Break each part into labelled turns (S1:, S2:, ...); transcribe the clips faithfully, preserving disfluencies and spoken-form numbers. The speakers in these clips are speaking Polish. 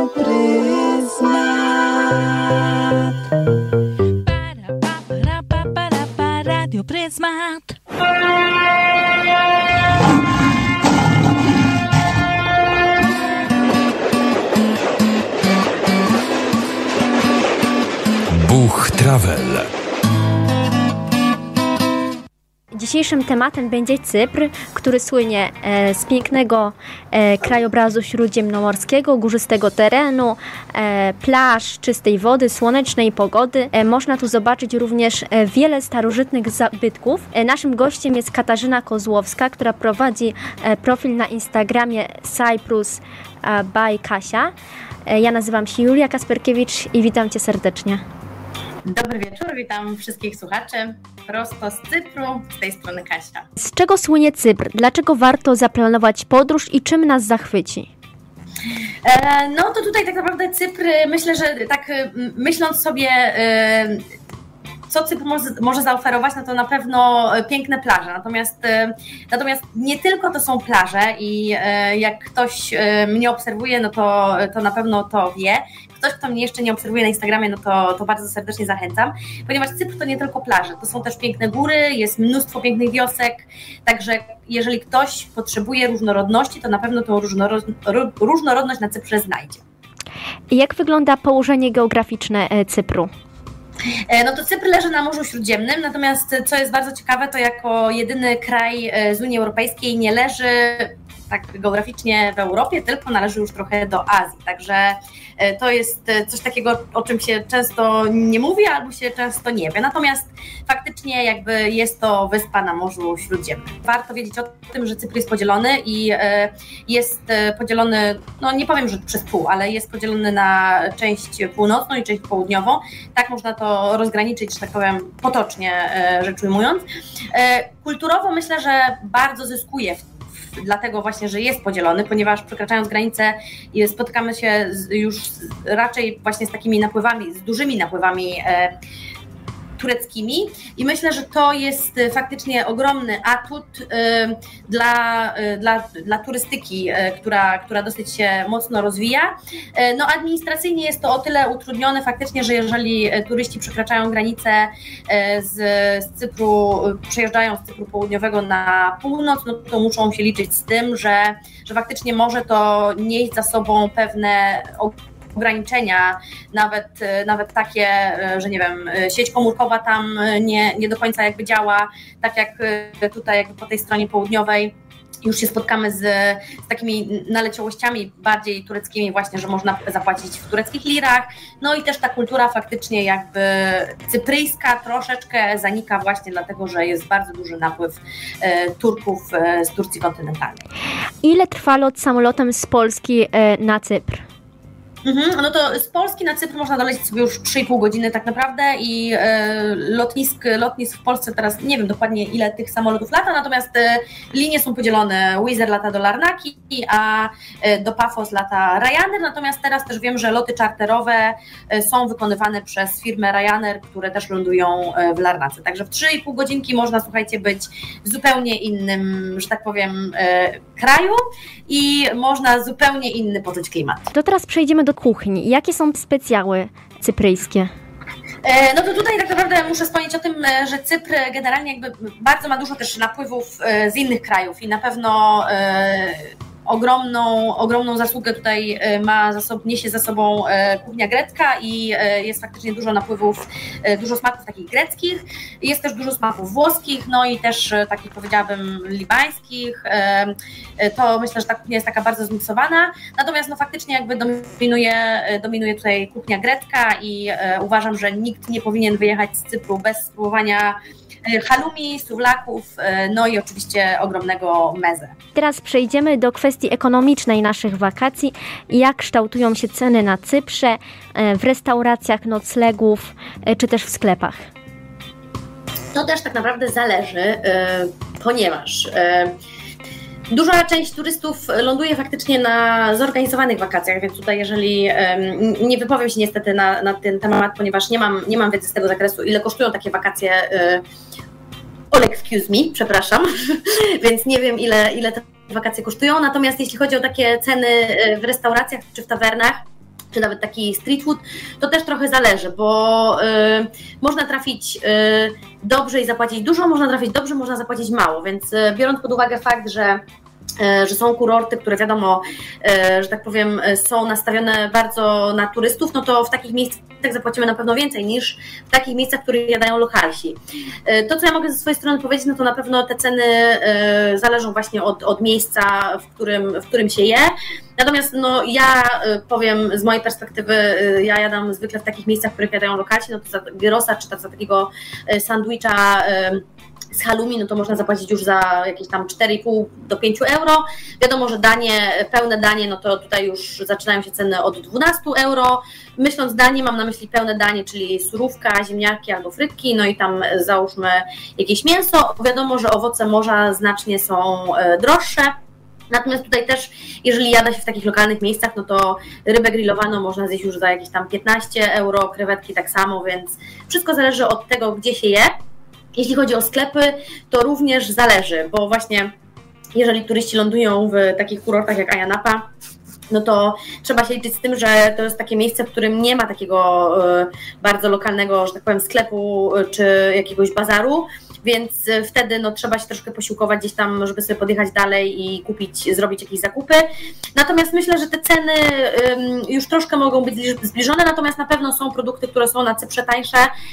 S1: Radio Pryzmat.
S2: Buch Travel.
S3: Dzisiejszym tematem będzie Cypr, który słynie e, z pięknego e, krajobrazu śródziemnomorskiego, górzystego terenu, e, plaż, czystej wody, słonecznej pogody. E, można tu zobaczyć również e, wiele starożytnych zabytków. E, naszym gościem jest Katarzyna Kozłowska, która prowadzi e, profil na Instagramie Cyprus e, by Kasia. E, ja nazywam się Julia Kasperkiewicz i witam Cię serdecznie.
S4: Dobry wieczór, witam wszystkich słuchaczy. Prosto z Cypru, z tej strony Kasia.
S3: Z czego słynie Cypr? Dlaczego warto zaplanować podróż i czym nas zachwyci?
S4: E, no to tutaj tak naprawdę Cypr, myślę, że tak myśląc sobie, e, co Cypr może, może zaoferować, no to na pewno piękne plaże. Natomiast, e, natomiast nie tylko to są plaże i e, jak ktoś e, mnie obserwuje, no to, to na pewno to wie. Ktoś, kto mnie jeszcze nie obserwuje na Instagramie, no to, to bardzo serdecznie zachęcam, ponieważ Cypr to nie tylko plaże, to są też piękne góry, jest mnóstwo pięknych wiosek, także jeżeli ktoś potrzebuje różnorodności, to na pewno tą różnorodność na Cyprze znajdzie.
S3: Jak wygląda położenie geograficzne Cypru?
S4: No to Cypr leży na Morzu Śródziemnym, natomiast co jest bardzo ciekawe, to jako jedyny kraj z Unii Europejskiej nie leży tak geograficznie w Europie, tylko należy już trochę do Azji, także to jest coś takiego, o czym się często nie mówi albo się często nie wie, natomiast faktycznie jakby jest to wyspa na Morzu Śródziemnym. Warto wiedzieć o tym, że Cypr jest podzielony i jest podzielony, no nie powiem, że przez pół, ale jest podzielony na część północną i część południową, tak można to rozgraniczyć, że tak powiem potocznie rzecz ujmując. Kulturowo myślę, że bardzo zyskuje w dlatego właśnie, że jest podzielony, ponieważ przekraczając granicę spotykamy się już raczej właśnie z takimi napływami, z dużymi napływami e, tureckimi i myślę, że to jest faktycznie ogromny atut y, dla, y, dla, dla turystyki, y, która, która dosyć się mocno rozwija. Y, no administracyjnie jest to o tyle utrudnione faktycznie, że jeżeli turyści przekraczają granicę y, z, z Cypru, przejeżdżają z Cypru południowego na północ, no to muszą się liczyć z tym, że, że faktycznie może to nieść za sobą pewne ograniczenia, nawet, nawet takie, że nie wiem, sieć komórkowa tam nie, nie do końca jakby działa, tak jak tutaj jakby po tej stronie południowej już się spotkamy z, z takimi naleciałościami bardziej tureckimi właśnie, że można zapłacić w tureckich lirach, no i też ta kultura faktycznie jakby cypryjska troszeczkę zanika właśnie dlatego, że jest bardzo duży napływ e, Turków e, z Turcji kontynentalnej. Ile
S3: trwa lot samolotem z Polski e, na Cypr?
S4: Mhm, no to z Polski na Cypr można dolecieć sobie już trzy i pół godziny tak naprawdę i e, lotnisk, lotnisk w Polsce teraz nie wiem dokładnie ile tych samolotów lata, natomiast e, linie są podzielone. Wizz Air lata do Larnaki, a e, do Pafos lata Ryanair, natomiast teraz też wiem, że loty czarterowe e, są wykonywane przez firmę Ryanair, które też lądują e, w Larnace. Także w trzy i pół godzinki można, słuchajcie, być w zupełnie innym, że tak powiem, e, kraju i można zupełnie inny poczuć klimat.
S3: To teraz przejdziemy do kuchni. Jakie są specjały cypryjskie?
S4: No to tutaj tak naprawdę muszę wspomnieć o tym, że Cypr generalnie jakby bardzo ma dużo też napływów z innych krajów i na pewno ogromną, ogromną zasługę tutaj ma za sobą, niesie za sobą kuchnia grecka i jest faktycznie dużo napływów, dużo smaków takich greckich, jest też dużo smaków włoskich, no i też takich powiedziałabym libańskich, to myślę, że ta kuchnia jest taka bardzo zmiksowana, natomiast no faktycznie jakby dominuje, dominuje tutaj kuchnia grecka i uważam, że nikt nie powinien wyjechać z Cypru bez spróbowania halloumi, suwlaków, no i oczywiście ogromnego meze.
S3: Teraz przejdziemy do kwestii ekonomicznej naszych wakacji. Jak kształtują się ceny na Cyprze, w restauracjach, noclegów, czy też w sklepach?
S4: To też tak naprawdę zależy, ponieważ duża część turystów ląduje faktycznie na zorganizowanych wakacjach, więc tutaj jeżeli nie wypowiem się niestety na, na ten temat, ponieważ nie mam, nie mam wiedzy z tego zakresu, ile kosztują takie wakacje, all excuse me, przepraszam, więc nie wiem ile, ile te wakacje kosztują, natomiast jeśli chodzi o takie ceny w restauracjach czy w tawernach, czy nawet taki street food, to też trochę zależy, bo y, można trafić y, dobrze i zapłacić dużo, można trafić dobrze, można zapłacić mało, więc y, biorąc pod uwagę fakt, że że są kurorty, które wiadomo, że tak powiem, są nastawione bardzo na turystów, no to w takich miejscach zapłacimy na pewno więcej niż w takich miejscach, w których jadają lokalsi. To, co ja mogę ze swojej strony powiedzieć, no to na pewno te ceny zależą właśnie od, od miejsca, w którym, w którym się je. Natomiast no, ja powiem z mojej perspektywy, ja jadam zwykle w takich miejscach, w których jadają lokalsi, no to za gyrosa czy za takiego sandwicha z halloumi, no to można zapłacić już za jakieś tam cztery i pół do pięciu euro. Wiadomo, że danie, pełne danie, no to tutaj już zaczynają się ceny od dwunastu euro. Myśląc danie, mam na myśli pełne danie, czyli surówka, ziemniaki albo frytki, no i tam załóżmy jakieś mięso. Wiadomo, że owoce morza znacznie są droższe. Natomiast tutaj też, jeżeli jada się w takich lokalnych miejscach, no to rybę grillowaną można zjeść już za jakieś tam piętnaście euro, krewetki tak samo, więc wszystko zależy od tego, gdzie się je. Jeśli chodzi o sklepy, to również zależy, bo właśnie jeżeli turyści lądują w takich kurortach jak Ayia Napa, no to trzeba się liczyć z tym, że to jest takie miejsce, w którym nie ma takiego bardzo lokalnego, że tak powiem, sklepu czy jakiegoś bazaru, więc wtedy no, trzeba się troszkę posiłkować gdzieś tam, żeby sobie podjechać dalej i kupić, zrobić jakieś zakupy. Natomiast myślę, że te ceny już troszkę mogą być zbliżone, natomiast na pewno są produkty, które są na Cyprze tańsze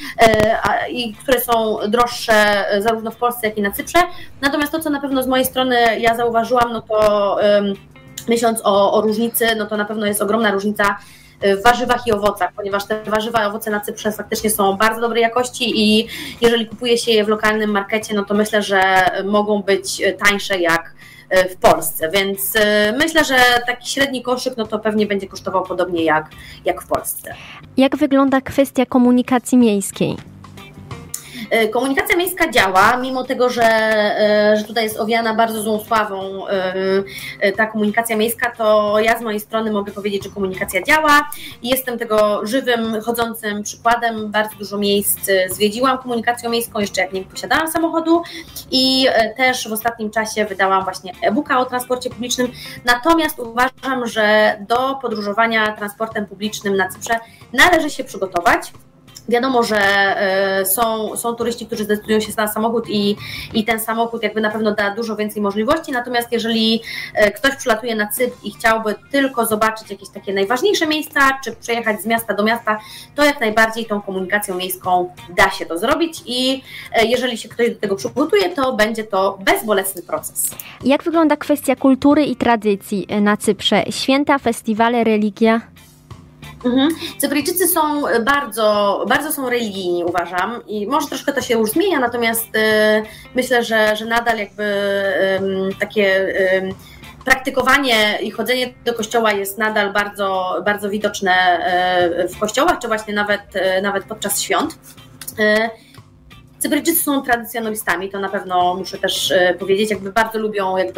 S4: i które są droższe zarówno w Polsce, jak i na Cyprze. Natomiast to, co na pewno z mojej strony ja zauważyłam, no to myśląc o, o różnicy, no to na pewno jest ogromna różnica w warzywach i owocach, ponieważ te warzywa i owoce na Cyprze faktycznie są bardzo dobrej jakości i jeżeli kupuje się je w lokalnym markecie, no to myślę, że mogą być tańsze jak w Polsce, więc myślę, że taki średni koszyk, no to pewnie będzie kosztował podobnie jak, jak w Polsce.
S3: Jak wygląda kwestia komunikacji miejskiej?
S4: Komunikacja miejska działa, mimo tego, że, że tutaj jest owiana bardzo złą sławą ta komunikacja miejska, to ja z mojej strony mogę powiedzieć, że komunikacja działa i jestem tego żywym, chodzącym przykładem. Bardzo dużo miejsc zwiedziłam komunikacją miejską, jeszcze jak nie posiadałam samochodu i też w ostatnim czasie wydałam właśnie e-booka o transporcie publicznym. Natomiast uważam, że do podróżowania transportem publicznym na Cyprze należy się przygotować. Wiadomo, że są, są turyści, którzy zdecydują się na samochód i, i ten samochód jakby na pewno da dużo więcej możliwości, natomiast jeżeli ktoś przylatuje na Cypr i chciałby tylko zobaczyć jakieś takie najważniejsze miejsca, czy przejechać z miasta do miasta, to jak najbardziej tą komunikacją miejską da się to zrobić i jeżeli się ktoś do tego przygotuje, to będzie to bezbolesny proces. Jak
S3: wygląda kwestia kultury i tradycji na Cyprze? Święta, festiwale, religia?
S4: Mhm. Cypryjczycy są bardzo, bardzo są religijni, uważam, i może troszkę to się już zmienia, natomiast y, myślę, że, że nadal jakby y, takie y, praktykowanie i chodzenie do kościoła jest nadal bardzo, bardzo widoczne y, w kościołach, czy właśnie nawet, y, nawet podczas świąt. Y, Cypryjczycy są tradycjonalistami, to na pewno muszę też y, powiedzieć, jakby bardzo lubią jakby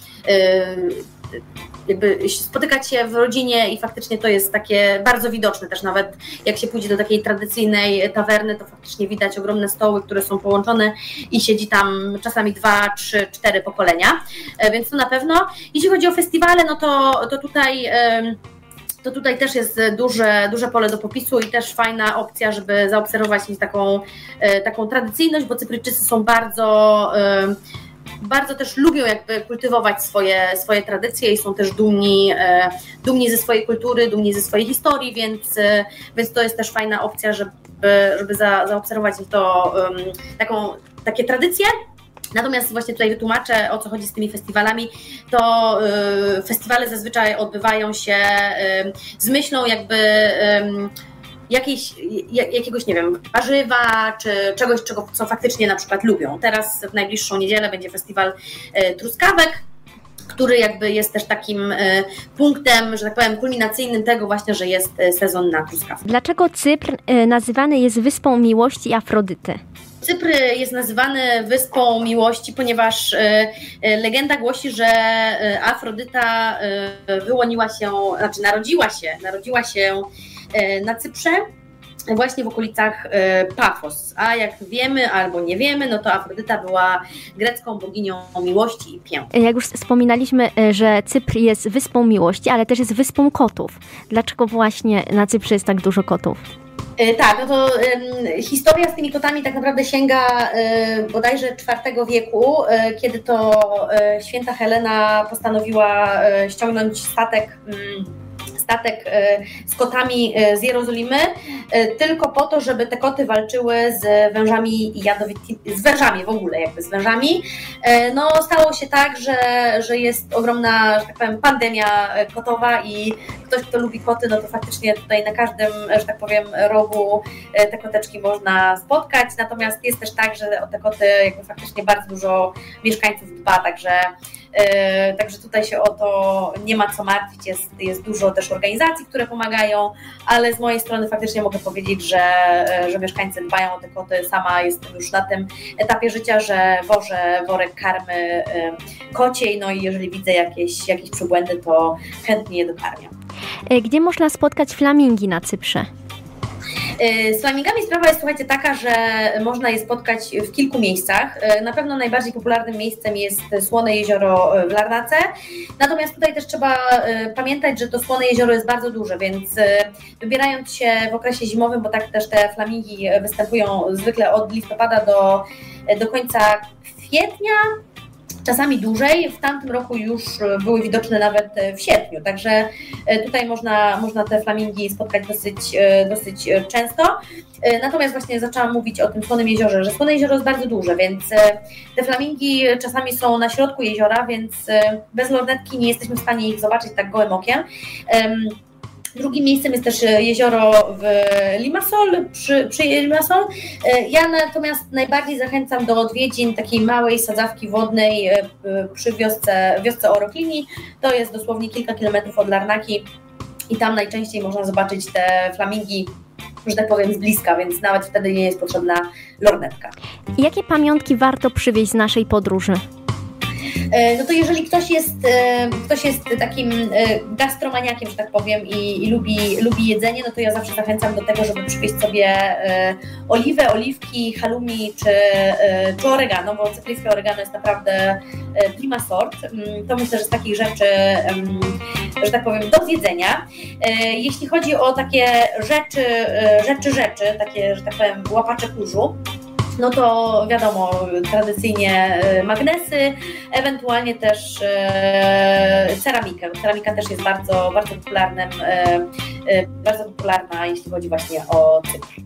S4: y, jakby spotykać się w rodzinie i faktycznie to jest takie bardzo widoczne też, nawet jak się pójdzie do takiej tradycyjnej tawerny, to faktycznie widać ogromne stoły, które są połączone i siedzi tam czasami dwa, trzy, cztery pokolenia, więc to na pewno. Jeśli chodzi o festiwale, no to, to tutaj to tutaj też jest duże, duże pole do popisu i też fajna opcja, żeby zaobserwować taką, taką tradycyjność, bo Cypryjczycy są bardzo bardzo też lubią jakby kultywować swoje, swoje tradycje i są też dumni, dumni ze swojej kultury, dumni ze swojej historii, więc, więc to jest też fajna opcja, żeby, żeby za, zaobserwować to, taką, takie tradycje. Natomiast właśnie tutaj wytłumaczę, o co chodzi z tymi festiwalami, to festiwale zazwyczaj odbywają się z myślą jakby Jakiejś, jakiegoś, nie wiem, warzywa, czy czegoś, czego, co faktycznie na przykład lubią. Teraz w najbliższą niedzielę będzie festiwal truskawek, który jakby jest też takim punktem, że tak powiem, kulminacyjnym tego właśnie, że jest sezon na truskawki.
S3: Dlaczego Cypr nazywany jest Wyspą Miłości Afrodyty?
S4: Cypr jest nazywany Wyspą Miłości, ponieważ legenda głosi, że Afrodyta wyłoniła się, znaczy narodziła się, narodziła się na Cyprze właśnie w okolicach Pafos. A jak wiemy albo nie wiemy, no to Afrodyta była grecką boginią miłości i piękna.
S3: Jak już wspominaliśmy, że Cypr jest wyspą miłości, ale też jest wyspą kotów. Dlaczego właśnie na Cyprze jest tak dużo kotów?
S4: Tak, no to y, historia z tymi kotami tak naprawdę sięga y, bodajże czwartego wieku, y, kiedy to y, święta Helena postanowiła y, ściągnąć statek y, statek z kotami z Jerozolimy, tylko po to, żeby te koty walczyły z wężami jadowitymi, z wężami w ogóle, jakby z wężami. No stało się tak, że, że jest ogromna, że tak powiem, pandemia kotowa i ktoś, kto lubi koty, no to faktycznie tutaj na każdym, że tak powiem, rogu te koteczki można spotkać, natomiast jest też tak, że o te koty jakby faktycznie bardzo dużo mieszkańców dba, także Także tutaj się o to nie ma co martwić, jest, jest dużo też organizacji, które pomagają, ale z mojej strony faktycznie mogę powiedzieć, że, że mieszkańcy dbają o te koty. Sama jestem już na tym etapie życia, że wożę worek karmy kociej, no i jeżeli widzę jakieś, jakieś przybłędy, to chętnie je dokarmiam.
S3: Gdzie można spotkać flamingi na Cyprze?
S4: Z flamingami sprawa jest, słuchajcie, taka, że można je spotkać w kilku miejscach. Na pewno najbardziej popularnym miejscem jest Słone Jezioro w Larnace, natomiast tutaj też trzeba pamiętać, że to Słone Jezioro jest bardzo duże, więc wybierając się w okresie zimowym, bo tak też te flamingi występują zwykle od listopada do, do końca kwietnia, czasami dłużej, w tamtym roku już były widoczne nawet w sierpniu, także tutaj można, można te flamingi spotkać dosyć, dosyć często. Natomiast właśnie zaczęłam mówić o tym Słonym Jeziorze, że Słone Jezioro jest bardzo duże, więc te flamingi czasami są na środku jeziora, więc bez lornetki nie jesteśmy w stanie ich zobaczyć tak gołym okiem. Drugim miejscem jest też jezioro w Limassol, przy, przy Limassol. Ja natomiast najbardziej zachęcam do odwiedzin takiej małej sadzawki wodnej przy wiosce, wiosce Oroklini. To jest dosłownie kilka kilometrów od Larnaki i tam najczęściej można zobaczyć te flamingi, że tak powiem, z bliska, więc nawet wtedy nie jest potrzebna lornetka.
S3: Jakie pamiątki warto przywieźć z naszej podróży?
S4: No to jeżeli ktoś jest, ktoś jest takim gastromaniakiem, że tak powiem, i, i lubi, lubi jedzenie, no to ja zawsze zachęcam do tego, żeby przywieźć sobie oliwę, oliwki, halloumi czy, czy oregano, bo cypryjskie oregano jest naprawdę prima sort. To myślę, że z takich rzeczy, że tak powiem, do zjedzenia. Jeśli chodzi o takie rzeczy, rzeczy, rzeczy, takie, że tak powiem, łapacze kurzu, no to wiadomo, tradycyjnie magnesy, ewentualnie też ceramikę. Ceramika też jest bardzo, bardzo popularnym, bardzo popularna, jeśli chodzi właśnie o Cypr.